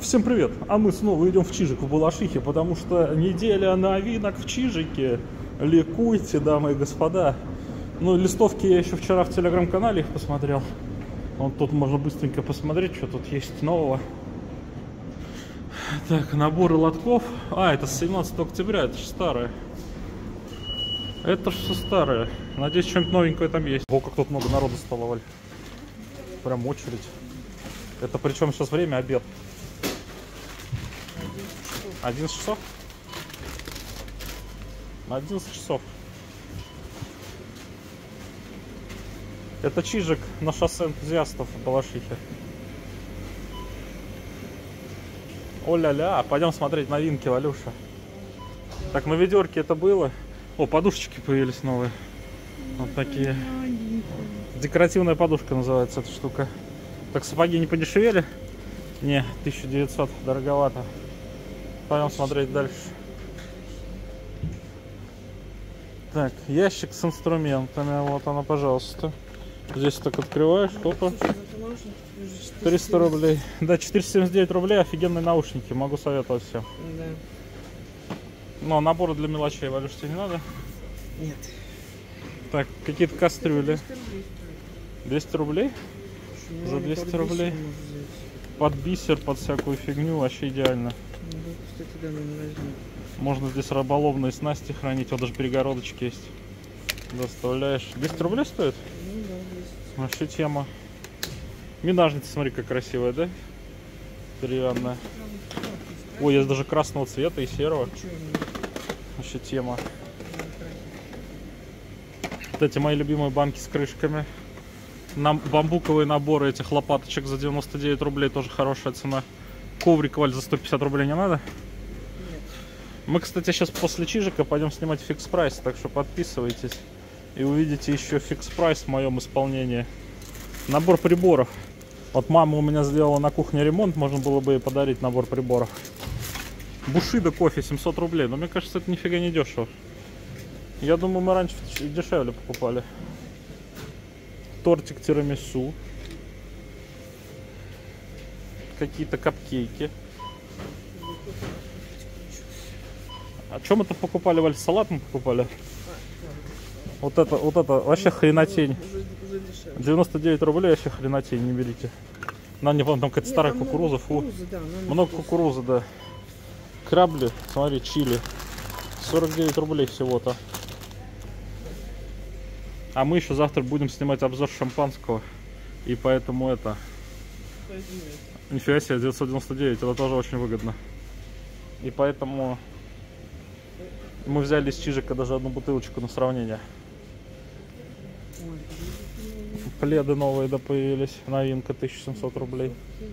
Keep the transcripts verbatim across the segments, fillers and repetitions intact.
Всем привет! А мы снова идем в Чижик в Балашихе, потому что неделя новинок в Чижике. Ликуйте, дамы и господа. Ну, листовки я еще вчера в телеграм-канале их посмотрел. Вот тут можно быстренько посмотреть, что тут есть нового. Так, наборы лотков. А, это с семнадцатого октября, это же старое. Это же все старое. Надеюсь, что-нибудь новенькое там есть. О, как тут много народу стало, Валь. Прям очередь. Это причем сейчас время обед. одиннадцать часов? одиннадцать часов. Это Чижик на шоссе энтузиастов в Балашихе. О-ля-ля, пойдем смотреть новинки, Валюша. Так, на ведерке это было. О, подушечки появились новые. Вот такие. Декоративная подушка называется эта штука. Так, сапоги не подешевели? Не, тысяча девятьсот, дороговато. Пойдем смотреть дальше. Так, ящик с инструментами. Вот она, пожалуйста. Здесь так открываешь, опа. триста рублей. Да, четыреста семьдесят девять рублей. Офигенные наушники. Могу советовать всем. Да. Но наборы для мелочей, Валюш, тебе не надо? Нет. Так, какие-то кастрюли. двести рублей? Ну, за двести рублей. Под бисер, под всякую фигню. Вообще идеально. Ну, кстати, да, не можно здесь рыболовные снасти хранить. Вот даже перегородочки есть. Доставляешь. двести рублей стоит? Ну да, двести. Вообще тема. Минажница, смотри, как красивая, да? Деревянная. Ой, есть даже красного цвета и серого. Вообще тема. Вот эти мои любимые банки с крышками. Нам бамбуковые наборы этих лопаточек за девяносто девять рублей. Тоже хорошая цена. Коврик, Валь, за сто пятьдесят рублей не надо? Нет. Мы, кстати, сейчас после Чижика пойдем снимать фикс прайс. Так что подписывайтесь. И увидите еще фикс прайс в моем исполнении. Набор приборов. Вот мама у меня сделала на кухне ремонт. Можно было бы ей подарить набор приборов. Бушидо кофе семьсот рублей. Но мне кажется, это нифига не дешево. Я думаю, мы раньше дешевле покупали. Тортик тирамису. Какие-то капкейки. А что мы-то покупали, Валь? Салат мы покупали? Вот это, вот это вообще хренотень. девяносто девять рублей вообще хренотень, не берите. На не вон там какая-то старая кукуруза, фу. Кукурузы, да, много кукурузы, да. Крабли, смотри, чили. сорок девять рублей всего-то. А мы еще завтра будем снимать обзор шампанского. И поэтому это... Нифига себе, девятьсот девяносто девять, это тоже очень выгодно. И поэтому мы взяли из Чижика даже одну бутылочку на сравнение. Пледы новые, да, появились. Новинка, тысяча семьсот рублей.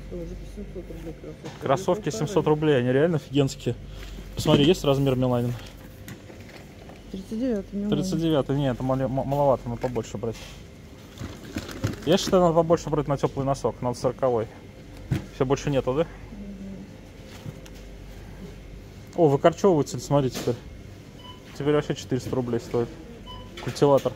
Кроссовки семьсот рублей, они реально офигенские. Посмотри, есть размер Миланин? тридцать девятый. тридцать девятый, нет, это маловато, надо побольше брать. Я считаю, надо побольше брать на теплый носок, надо сороковой. Все, больше нету, да? О, выкорчевыватель, смотри теперь. Теперь вообще четыреста рублей стоит. Культиватор.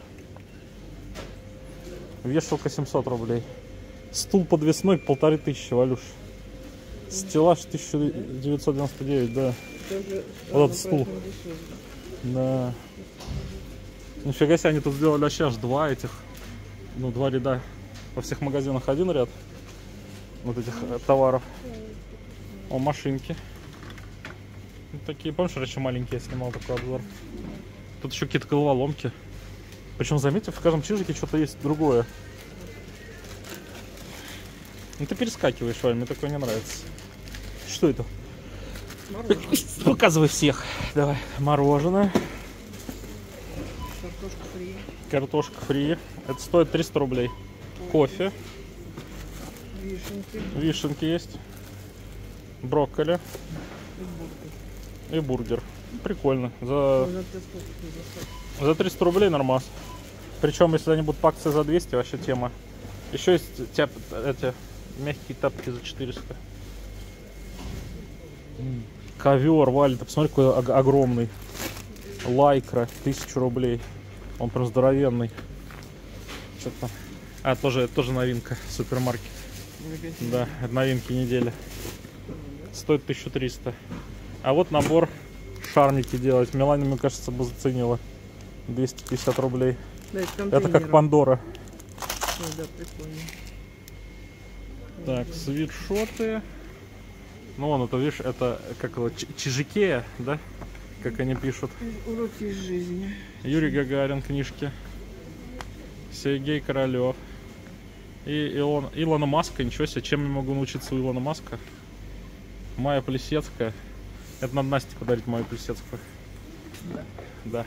Вешалка семьсот рублей. Стул подвесной полторы тысячи, Валюш. Стеллаж тысяча девятьсот девяносто девять, да. Вот этот стул. Да. Нифига себе, они тут сделали вообще аж два этих. Ну, два ряда. Во всех магазинах один ряд. Вот этих товаров. О, машинки. Вот такие, помнишь, раньше маленькие я снимал такой обзор. Тут еще какие-то головоломки. Причем, заметьте, в каждом Чижике что-то есть другое. Ну ты перескакиваешь, Валь, мне такое не нравится. Что это? Мороженое. Показывай всех. Давай. Мороженое. Картошка фри. Картошка фри. Это стоит триста рублей. Кофе. Вишенки. Вишенки есть. Брокколи. И бургер. Прикольно. За, за триста рублей нормас. Причем, если они будут по акции за двести, вообще тема. Еще есть тяп, эти мягкие тапки за четыреста. Ковер, Валь, ты посмотри, какой огромный. Лайкра, тысяча рублей. Он прям здоровенный. Что-то. А, тоже, тоже новинка. Супермаркет. Да, это новинки недели. Стоит тысячу триста. А вот набор шарники делать. Милане, мне кажется, бы заценила. двести пятьдесят рублей. Да, это как Пандора. Ой, да, прикольно. Так, свитшоты. Ну, вон, это, видишь, это как его, Чижикея, да? Как они пишут. Уроки из жизни. Юрий Гагарин, книжки. Сергей Королев. И Илон, Илона Маска, ничего себе, чем я могу научиться у Илона Маска? Майя Плесецкая. Это надо Насте подарить, Майю Плесецкую. Да. Да.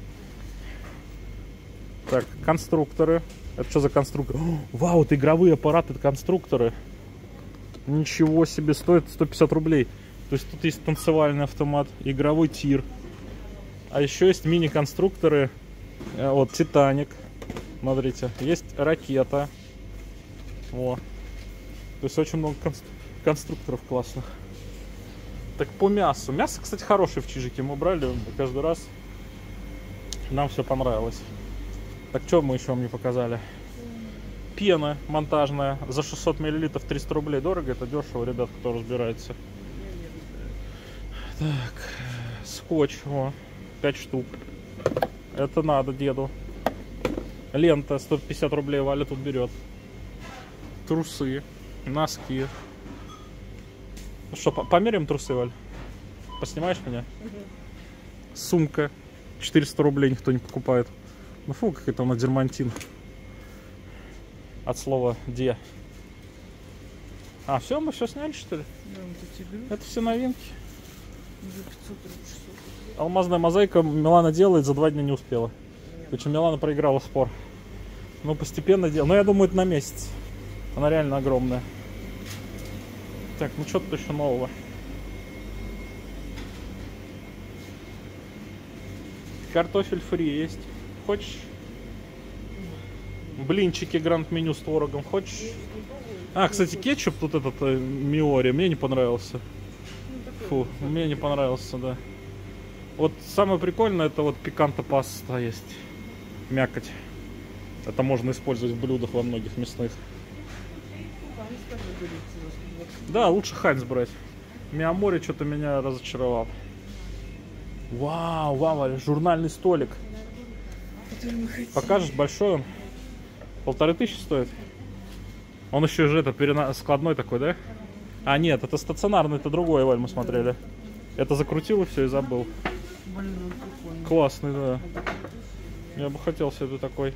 Так, конструкторы. Это что за конструкторы? О, вау, это игровые аппараты, это конструкторы. Ничего себе, стоит сто пятьдесят рублей. То есть тут есть танцевальный автомат, игровой тир. А еще есть мини-конструкторы. Вот, Титаник. Смотрите, есть ракета. Во. То есть очень много конструк конструкторов классных. Так, по мясу. Мясо, кстати, хорошее в Чижике. Мы брали каждый раз. Нам все понравилось. Так, что мы еще вам не показали? Пена монтажная. За шестьсот миллилитров триста рублей. Дорого, это дешево, ребят, кто разбирается. Так, скотч. О, пять штук. Это надо деду. Лента сто пятьдесят рублей Валя тут берет. Трусы, носки. Ну что, померяем трусы, Валь? Поснимаешь меня? Угу. Сумка. четыреста рублей никто не покупает. Ну фу, как это она дермантин. От слова де. А, все, мы все сняли, что ли? Да, вот эти игрушки. Это все новинки. За пятьсот шестьсот. Алмазная мозаика Милана делает, за два дня не успела. Причем Милана проиграла спор. Ну, постепенно делаю. Но я думаю, это на месяц. Она реально огромная. Так, ну что-то еще нового. Картофель фри есть. Хочешь? Блинчики гранд меню с творогом. Хочешь? А, кстати, кетчуп тут этот Миори мне не понравился. Фу, мне не понравился, да. Вот самое прикольное, это вот пиканта паста есть. Мякоть. Это можно использовать в блюдах во многих мясных. Да, лучше Хайнц брать. Миамори что-то меня разочаровал. Вау, вау, журнальный столик. Покажешь, большой он? Полторы тысячи стоит. Он еще же это перена... складной такой, да? А нет, это стационарный, это другой, Валь, мы смотрели. Это закрутил и все, и забыл. Блин, классный, да. Я бы хотел себе такой.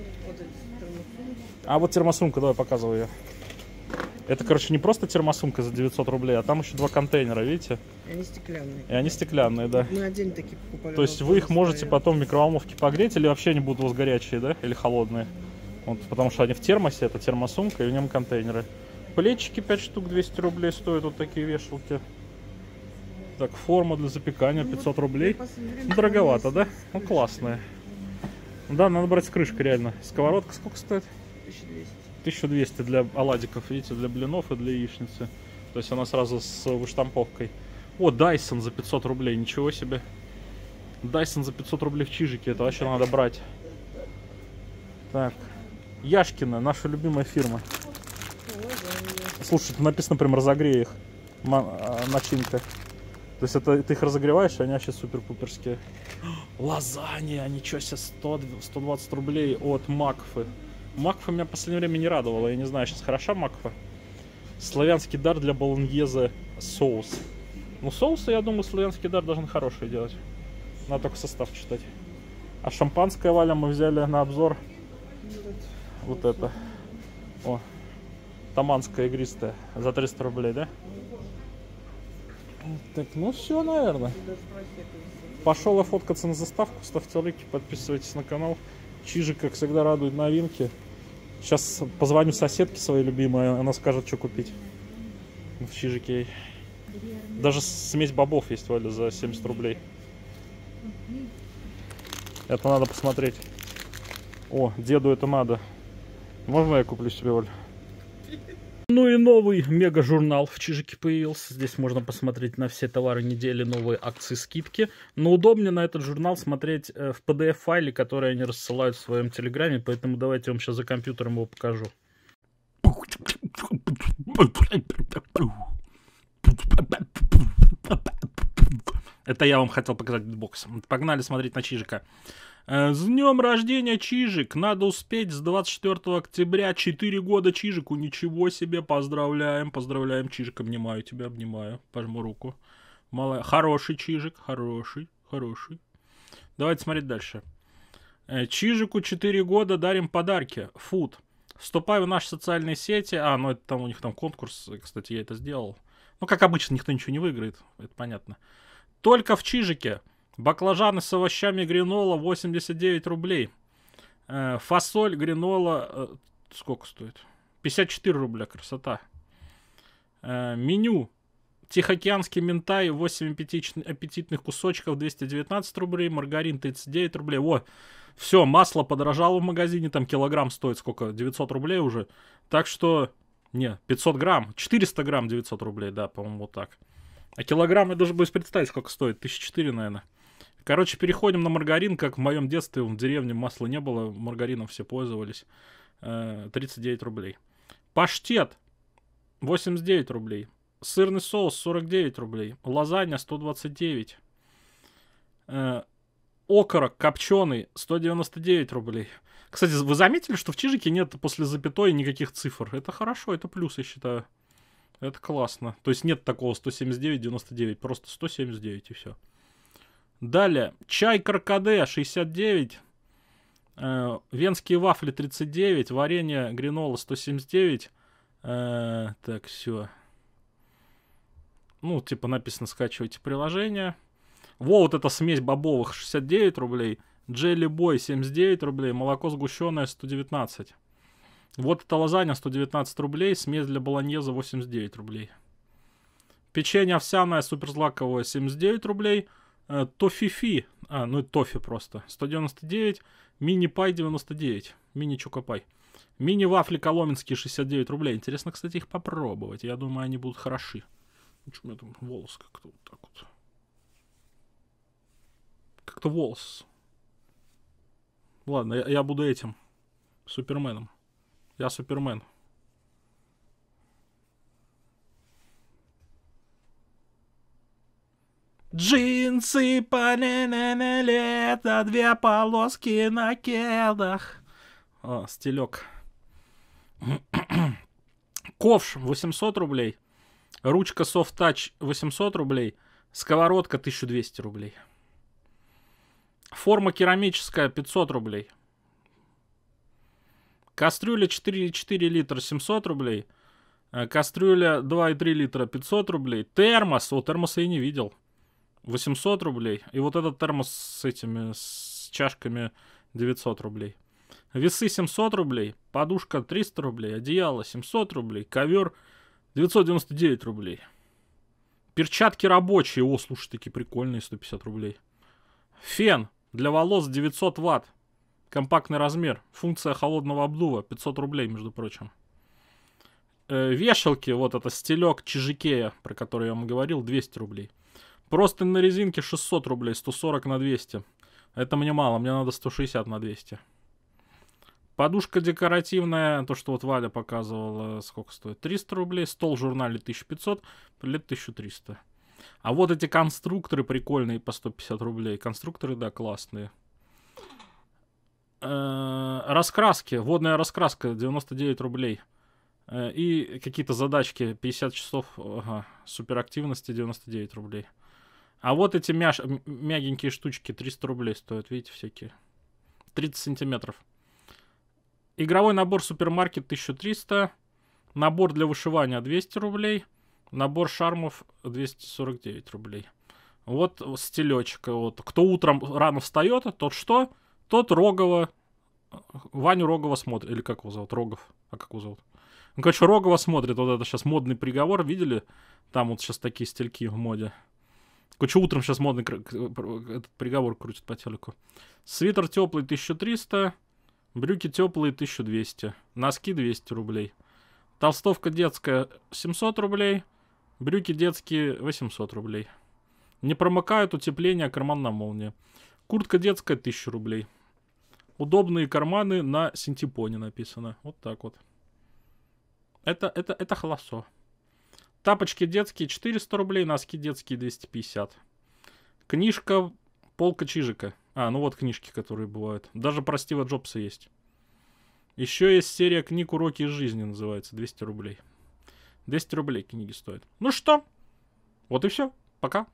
А вот термосумка, давай показываю ее. Это, короче, не просто термосумка за девятьсот рублей, а там еще два контейнера, видите? И они стеклянные. И они стеклянные, да. Мы отдельно такие покупали. То есть вы их можете потом в микроволновке погреть, или вообще они будут у вас горячие, да? Или холодные. Вот, потому что они в термосе, это термосумка, и в нем контейнеры. Плечики пять штук, двести рублей стоят, вот такие вешалки. Так, форма для запекания пятьсот рублей. Ну, дороговато, да? Ну, классная. Да, надо брать с крышкой, реально. Сковородка сколько стоит? тысяча двести. тысяча двести для оладиков, видите, для блинов и для яичницы. То есть она сразу с выштамповкой. О, Dyson за пятьсот рублей, ничего себе. Dyson за пятьсот рублей в Чижике, это вообще надо брать. Так, Яшкина, наша любимая фирма. Слушай, тут написано прям разогрей их. Начинка. То есть это ты их разогреваешь, и они вообще супер-пуперские. Лазанья, ничего себе, сто двадцать рублей от Макфы. Макфа меня в последнее время не радовала, я не знаю, сейчас хороша Макфа. Славянский дар для болоньезе соус. Ну, соусы, я думаю, славянский дар должен хороший делать. Надо только состав читать. А шампанское, Валя, мы взяли на обзор. Вот это. О, таманское игристое. За триста рублей, да? Так, ну все, наверное. Пошел я фоткаться на заставку. Ставьте лайки, подписывайтесь на канал. Чижик, как всегда, радует новинки. Сейчас позвоню соседке своей любимой, она скажет, что купить в Чижике. Даже смесь бобов есть, Валя, за семьдесят рублей. Это надо посмотреть. О, деду это надо. Можно я куплю себе, Валя? Ну и новый мега-журнал в Чижике появился. Здесь можно посмотреть на все товары недели, новые акции, скидки. Но удобнее на этот журнал смотреть в пи ди эф-файле, который они рассылают в своем телеграме. Поэтому давайте я вам сейчас за компьютером его покажу. Это я вам хотел показать битбокс. Погнали смотреть на Чижика. С днем рождения, Чижик! Надо успеть с двадцать четвёртого октября. четыре года Чижику. Ничего себе. Поздравляем. Поздравляем, Чижик. Обнимаю тебя, обнимаю. Пожму руку. Мало... Хороший Чижик. Хороший. Хороший. Давайте смотреть дальше. Чижику четыре года, дарим подарки. Фуд. Вступай в наши социальные сети. А, ну это там у них там конкурс. Кстати, я это сделал. Ну, как обычно, никто ничего не выиграет. Это понятно. Только в Чижике. Баклажаны с овощами гринола восемьдесят девять рублей. Э, фасоль гринола... Э, сколько стоит? пятьдесят четыре рубля. Красота. Э, меню. Тихоокеанский минтай восемь аппетитных кусочков двести девятнадцать рублей. Маргарин тридцать девять рублей. Во. Все, масло подорожало в магазине. Там килограмм стоит сколько? девятьсот рублей уже. Так что... Не, пятьсот грамм. четыреста грамм девятьсот рублей. Да, по-моему, вот так. А килограмм я даже боюсь представить, сколько стоит. тысяча четыре, наверное. Короче, переходим на маргарин, как в моем детстве. В деревне масла не было, маргарином все пользовались. тридцать девять рублей. Паштет восемьдесят девять рублей. Сырный соус сорок девять рублей. Лазанья сто двадцать девять. Окорок копченый сто девяносто девять рублей. Кстати, вы заметили, что в Чижике нет после запятой никаких цифр? Это хорошо, это плюс, я считаю. Это классно. То есть нет такого сто семьдесят девять девяносто девять. Просто сто семьдесят девять и все. Далее. Чай каркаде шестьдесят девять. Э, венские вафли тридцать девять. Варенье гринола сто семьдесят девять. Э, так, все. Ну, типа написано, скачивайте приложение. Во, вот эта смесь бобовых шестьдесят девять рублей. Джелли бой семьдесят девять рублей. Молоко сгущенное сто девятнадцать. Вот эта лазанья сто девятнадцать рублей. Смесь для болоньеза восемьдесят девять рублей. Печенье овсяное суперзлаковое семьдесят девять рублей. Э, тофифи. А, ну это тофи просто. сто девяносто девять. Мини-пай девяносто девять. Мини-чокопай. Мини-вафли коломенские шестьдесят девять рублей. Интересно, кстати, их попробовать. Я думаю, они будут хороши. Ну, что у меня там волос как-то вот так вот. Как-то волос. Ладно, я, я буду этим. Суперменом. Я Супермен. Джинсы по не лето, две полоски на кедах. О, стилек. Ковш восемьсот рублей. Ручка Soft Touch восемьсот рублей. Сковородка тысяча двести рублей. Форма керамическая пятьсот рублей. Кастрюля четыре и четыре литра семьсот рублей. Кастрюля два и три литра пятьсот рублей. Термос. О, термоса я не видел. восемьсот рублей. И вот этот термос с этими, с чашками девятьсот рублей. Весы семьсот рублей. Подушка триста рублей. Одеяло семьсот рублей. Ковер девятьсот девяносто девять рублей. Перчатки рабочие. О, слушай, такие прикольные, сто пятьдесят рублей. Фен для волос девятьсот ватт. Компактный размер. Функция холодного обдува. пятьсот рублей, между прочим. Э, вешалки. Вот это стелек Чижикея, про который я вам говорил. двести рублей. Простынь на резинке шестьсот рублей. сто сорок на двести. Это мне мало. Мне надо сто шестьдесят на двести. Подушка декоративная. То, что вот Валя показывала. Сколько стоит? триста рублей. Стол в журнале тысяча пятьсот. Лет тысяча триста. А вот эти конструкторы прикольные по сто пятьдесят рублей. Конструкторы, да, классные. Раскраски. Водная раскраска девяносто девять рублей. И какие-то задачки пятьдесят часов. Ага. Суперактивности девяносто девять рублей. А вот эти мяш... мягенькие штучки триста рублей стоят. Видите, всякие. тридцать сантиметров. Игровой набор супермаркет тысяча триста. Набор для вышивания двести рублей. Набор шармов двести сорок девять рублей. Вот стелечек. Вот. Кто утром рано встает, тот что? Тот Рогова. Ваню Рогова смотрит. Или как его зовут? Рогов. А как его зовут? Ну, короче, Рогова смотрит. Вот это сейчас модный приговор. Видели? Там вот сейчас такие стельки в моде. Короче, утром сейчас модный этот приговор крутит по телеку. Свитер теплый тысяча триста. Брюки теплые тысяча двести. Носки двести рублей. Толстовка детская семьсот рублей. Брюки детские восемьсот рублей. Не промокают, утепление, карман на молнии. Куртка детская тысяча рублей. Удобные карманы на синтепоне написано. Вот так вот. Это, это, это холосо. Тапочки детские четыреста рублей, носки детские двести пятьдесят. Книжка Полка Чижика. А, ну вот книжки, которые бывают. Даже про Стива Джобса есть. Еще есть серия книг «Уроки из жизни» называется. двести рублей. двести рублей книги стоят. Ну что? Вот и все. Пока.